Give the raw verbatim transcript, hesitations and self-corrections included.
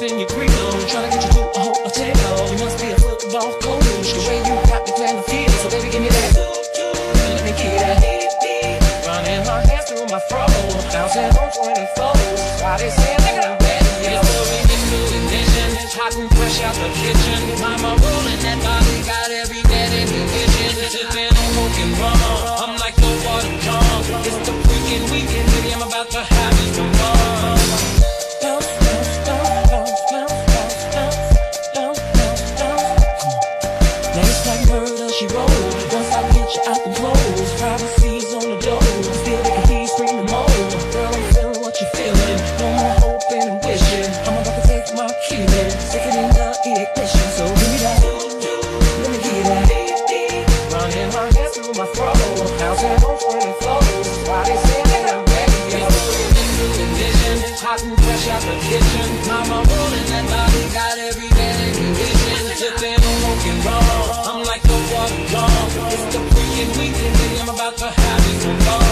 in your green room, trying to get you to a whole hotel. You must be a football coach, the way you got me playing the field. So baby, give me that, let me get that. Running her hands through my fro, bouncing on twenty-fours. Body saying that I'm ready. It's moving into ignition, it's hot and fresh out the kitchen. Mama rolling that body, got every net in the kitchen. Sipping on smoking rum, I'm like the water John. It's the freaking weekend, baby, I'm about to have me some fun. Bounce, bounce, bounce, bounce, bounce, bounce, bounce, bounce, bounce. Names like murder, she rolled. Once I get you out the clothes, privacy's on the door. Still they can hear you screaming more. Girl, I'm feeling what you're feeling. No more hoping and wishing. I'm about to take my killing, stick it in the ignition. So give me that, let me get that. Running my hands through my fro, bouncing on twenty floors. Why they say that I'm ready? I'm moving into ignition, hot and fresh out the kitchen. Mama rolling that body, got every man in the kitchen. Sipping on smoking rum, I'm like the water John. It's the freaking weekend, baby, I'm about to have me some fun.